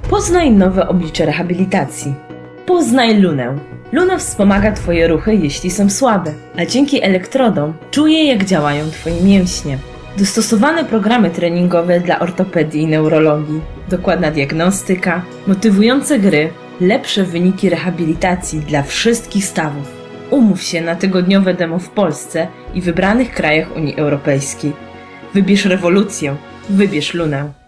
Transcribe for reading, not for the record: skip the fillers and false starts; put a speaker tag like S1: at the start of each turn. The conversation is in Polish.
S1: Poznaj nowe oblicze rehabilitacji. Poznaj Lunę. Luna wspomaga Twoje ruchy, jeśli są słabe, a dzięki elektrodom czuje, jak działają Twoje mięśnie. Dostosowane programy treningowe dla ortopedii i neurologii, dokładna diagnostyka, motywujące gry, lepsze wyniki rehabilitacji dla wszystkich stawów. Umów się na tygodniowe demo w Polsce i wybranych krajach Unii Europejskiej. Wybierz rewolucję, wybierz Lunę.